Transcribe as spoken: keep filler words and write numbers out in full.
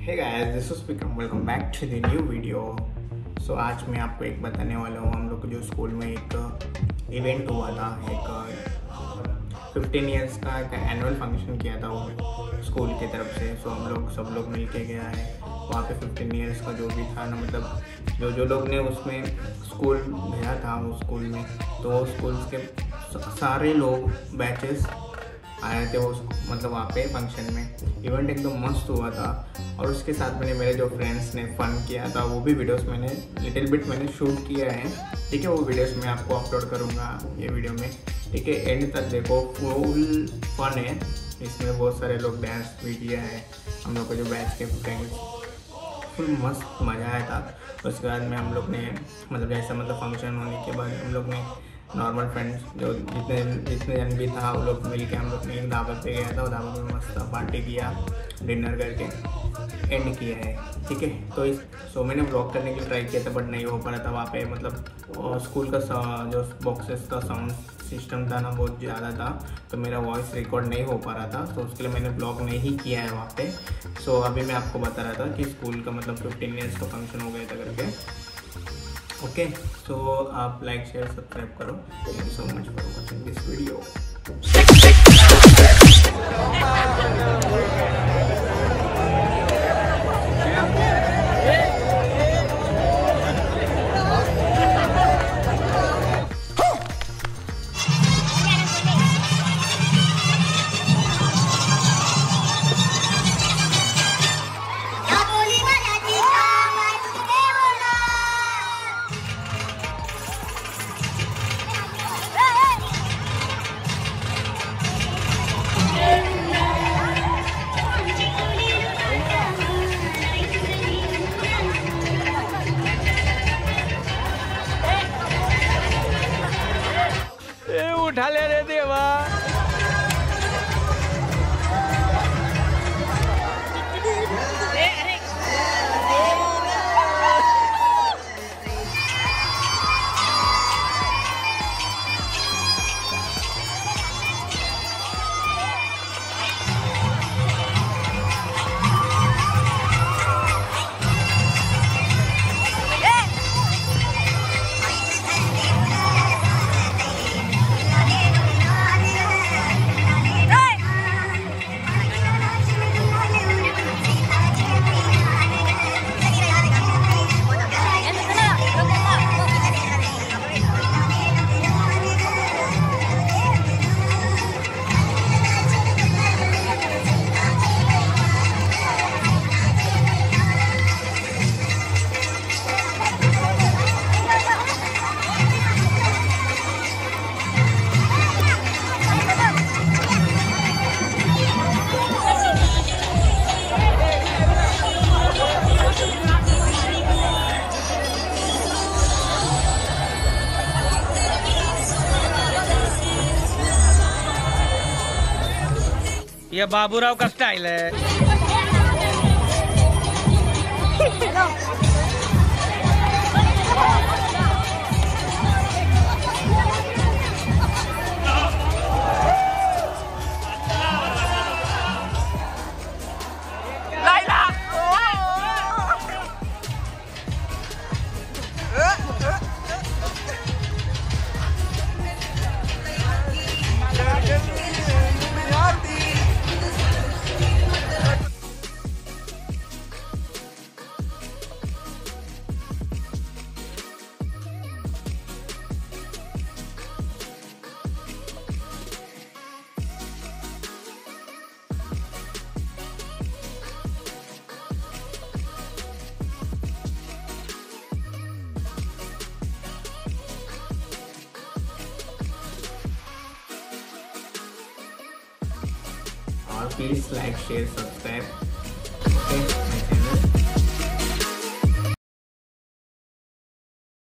Hey guys, this is Vikram, welcome back to the new video. So आज मैं आपको एक बताने वाला हूँ। हम लोग जो स्कूल में एक इवेंट हुआ था, एक फिफ्टीन इयर्स का एक एनुअल फंक्शन किया था वो स्कूल की तरफ से। सो हम लोग सब लोग मिल के गया है वहाँ पे। फिफ्टीन इयर्स का जो भी था ना, मतलब जो जो लोग ने उसमें स्कूल गया था वो स्कूल में, तो वो स्कूल के सारे लोग बैचेस आए थे वो, मतलब वहाँ पे फंक्शन में। इवेंट एकदम मस्त हुआ था और उसके साथ मैंने मेरे जो फ्रेंड्स ने फ़न किया था वो भी वीडियोस मैंने लिटिल बिट मैंने शूट किया है। ठीक है, वो वीडियोस मैं आपको अपलोड करूँगा ये वीडियो में। ठीक है, एंड तक देखो, फुल फन है इसमें। बहुत सारे लोग डांस भी किया है, हम लोग के जो बैच के फ्रेंड्स, फुल मस्त मज़ा आया था। उसके बाद में हम लोग ने मतलब जैसा मतलब फंक्शन होने के बाद हम लोग ने नॉर्मल फ्रेंड्स जो जितने जितने जन भी था वो लोग मिल के हम लोग ने एक दावत पे गया था। वो दावत में मस्त पार्टी किया, डिनर करके एंड किया है। ठीक है, तो इस सो मैंने ब्लॉग करने के लिए ट्राई किया था बट नहीं हो पा रहा था वहाँ पे। मतलब स्कूल का जो बॉक्सेस का साउंड सिस्टम था ना बहुत ज़्यादा था, तो मेरा वॉइस रिकॉर्ड नहीं हो पा रहा था, तो उसके लिए मैंने ब्लॉग नहीं किया है वहाँ पे। सो अभी मैं आपको बता रहा था कि स्कूल का मतलब फिफ्टीन ईयर्स का फंक्शन हो गया था करके। ओके, सो आप लाइक शेयर सब्सक्राइब करो। Thank you so much for watching this video. उठा ले रे देवा। ये बाबूराव का स्टाइल है। और प्लीज लाइक शेयर सब्सक्राइब।